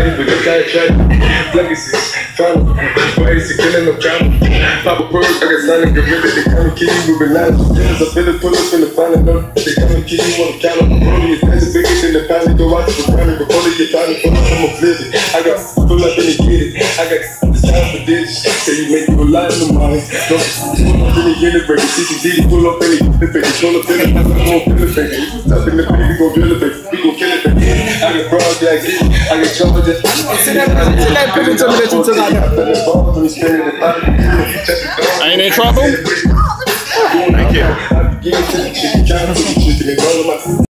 Daddy, but I got track. Legacies, final. Crazy, killing no drama. Papa Bird, I got signing gorilla. They come and kill you with bananas. I feel it, pull up in the final note. They come and kill you on the counter. Rolling your hands bigger than the family. Go out to the ground and go pull your family. Pull up from a blizzard. I got pull up in the get it. I got this time for digits. Say you make you a lot in the mind. Don't pull up in the unit break. CCD, pull up in the baby. Pull up in the house, I'm gon' feel it, baby. Stop in the baby, we gon' drill it, baby. We gon' kill it, baby. I got broad, yeah, I get it. I got trouble, just Ain't in trouble? Thank you.